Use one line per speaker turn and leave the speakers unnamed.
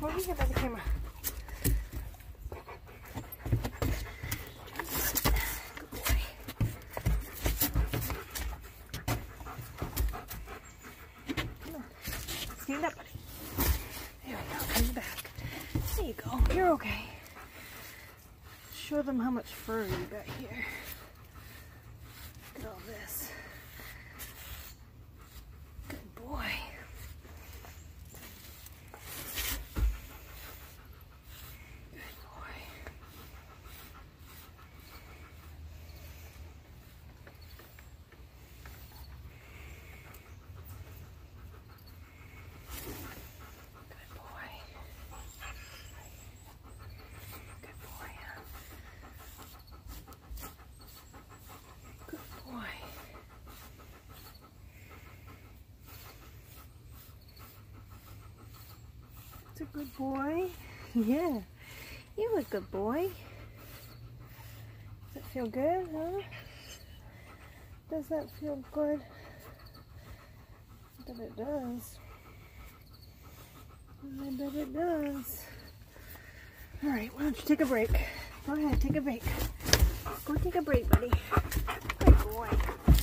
Hold your head by the camera. Good boy. Come on. Stand up, buddy. There we go. Come back. There you go. You're okay. Show them how much fur you got here. Look at all this. Good boy. Good boy. Good boy. Good boy. Good boy. That's a good boy. Yeah. You're a good boy. Does it feel good, huh? Does that feel good? I bet it does. I bet it does. Alright, why don't you take a break? Go ahead, take a break. Go take a break, buddy. Good boy.